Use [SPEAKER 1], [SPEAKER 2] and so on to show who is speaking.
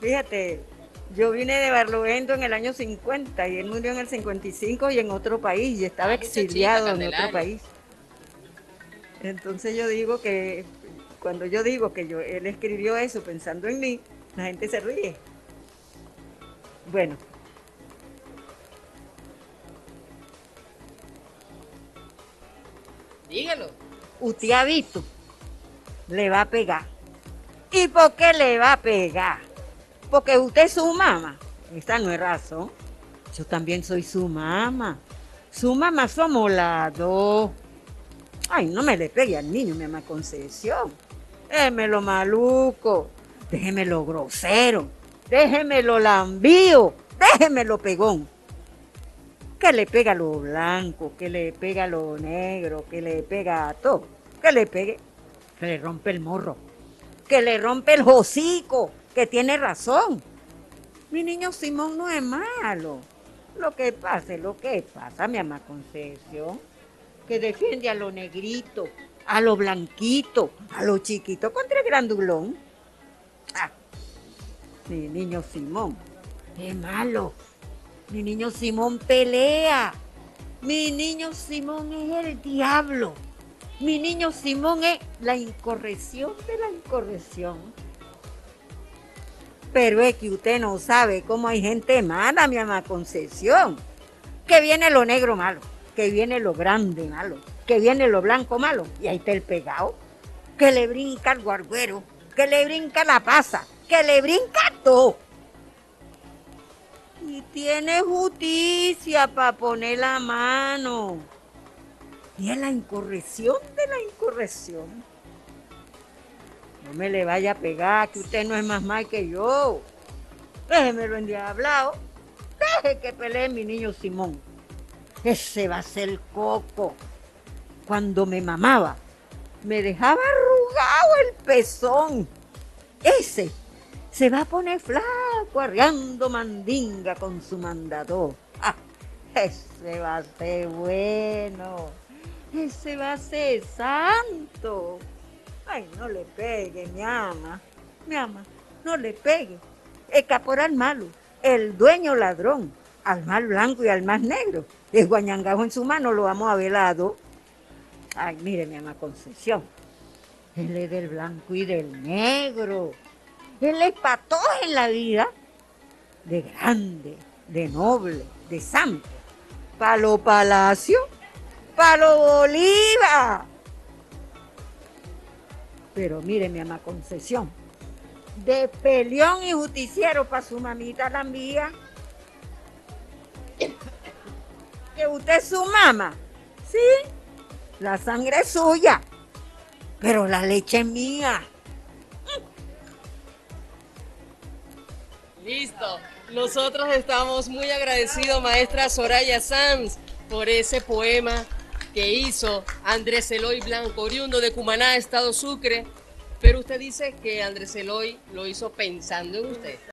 [SPEAKER 1] Fíjate, yo vine de Barlovento en el año 50 y él murió en el 55 y en otro país y estaba
[SPEAKER 2] Ah, muchachita,
[SPEAKER 1] exiliado en otro
[SPEAKER 2] Candelaria.
[SPEAKER 1] país. Entonces yo digo que cuando yo digo que él escribió eso pensando en mí, la gente se ríe. Bueno,
[SPEAKER 2] Dígalo.
[SPEAKER 1] usted ha visto, le va a pegar. ¿Y por qué le va a pegar? Porque usted es su mamá. Esa no es razón. Yo también soy su mamá. Su mamá somos las dos. Ay, no me le pegue al niño, mi mamá Concesión. Déjemelo maluco, déjemelo grosero, déjemelo lambío, déjemelo pegón. Que le pega a lo blanco, que le pega a lo negro, que le pega a todo. Que le pegue, que le rompe el morro, que le rompe el hocico, que tiene razón. Mi niño Simón no es malo. Lo que pasa, mi mamá Concesión, que defiende a lo negrito, a lo blanquito, a lo chiquito contra el grandulón. Ah, mi niño Simón, es malo. Mi niño Simón pelea. Mi niño Simón es el diablo. Mi niño Simón es la incorrección de la incorrección. Pero es que usted no sabe cómo hay gente mala, mi mamá Concesión. Que viene lo negro malo, que viene lo grande malo, que viene lo blanco malo. Y ahí está el pegado, que le brinca el guarguero, que le brinca la pasa, que le brinca todo. Y tiene justicia para poner la mano. Y es la incorrección de la incorrección. No me le vaya a pegar, que usted no es más mal que yo. Déjemelo endiablado. Deje que pelee mi niño Simón. Ese va a ser el coco. Cuando me mamaba, me dejaba arrugado el pezón. Ese se va a poner flaco arreando mandinga con su mandador. Ah, ese va a ser bueno. Ese va a ser santo. Ay, no le pegue, mi ama. Mi ama, no le pegue. El caporal malo, el dueño ladrón, al más blanco y al más negro. El guañangajo en su mano lo vamos a velado. Ay, mire, mi ama Concesión. Él es del blanco y del negro. Él es para todos en la vida. De grande, de noble, de santo. Para los palacios, para los Bolívar. Pero mire, mi ama Concesión, de peleón y justiciero para su mamita la envía. Que usted es su mamá. Sí, la sangre es suya, pero la leche es mía.
[SPEAKER 2] Listo. Nosotros estamos muy agradecidos, maestra Soraya Sanz, por ese poema que hizo Andrés Eloy Blanco, oriundo de Cumaná, Estado Sucre. Pero usted dice que Andrés Eloy lo hizo pensando en usted.